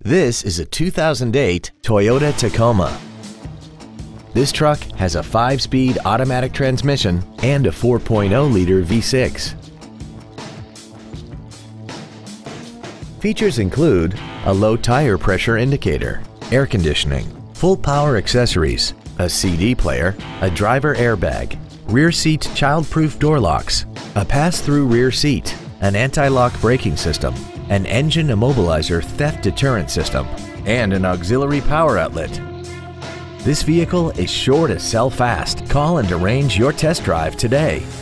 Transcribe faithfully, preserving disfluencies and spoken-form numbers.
This is a two thousand eight Toyota Tacoma. This truck has a five-speed automatic transmission and a four point oh liter V six. Features include a low tire pressure indicator, air conditioning, full power accessories, a C D player, a driver airbag, rear seat child-proof door locks, a pass-through rear seat, an anti-lock braking system, an engine immobilizer theft deterrent system, and an auxiliary power outlet. This vehicle is sure to sell fast. Call and arrange your test drive today.